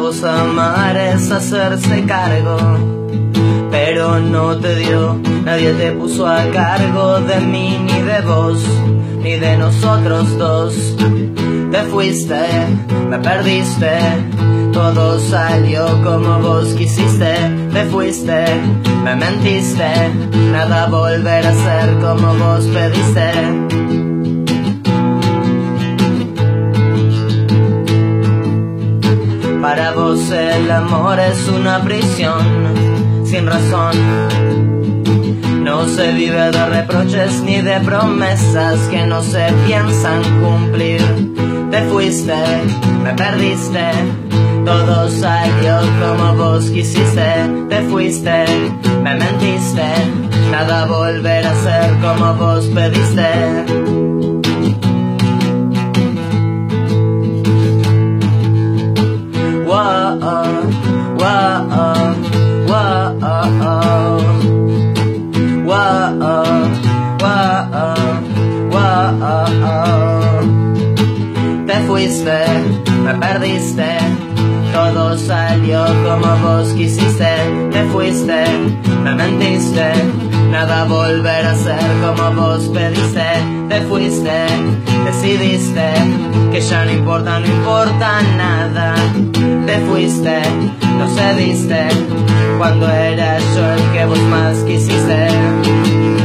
vos amar es hacerse cargo, pero no te dio, nadie te puso a cargo de mí, ni de vos, ni de nosotros dos. Te fuiste, me perdiste, todo salió como vos quisiste. Te fuiste, me mentiste, nada volverá a ser como vos pediste. Para vos el amor es una prisión sin razón. No se vive de reproches ni de promesas que no se piensan cumplir. Te fuiste, me perdiste, todo salió como vos quisiste. Te fuiste, me mentiste, nada volverá a ser como vos pediste. Te fuiste, me perdiste, todo salió como vos quisiste. Te fuiste, me mentiste, nada volverá a ser como vos pediste. Te fuiste, decidiste que ya no importa nada. Te fuiste, no cediste cuando era yo el que vos más quisiste.